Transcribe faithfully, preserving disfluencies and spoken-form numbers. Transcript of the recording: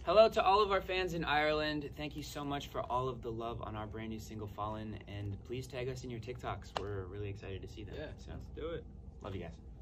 Hello to all of our fans in Ireland. Thank you so much for all of the love on our brand new single, Fallin. And please tag us in your TikToks. We're really excited to see them. Yeah, so let's do it. love you guys.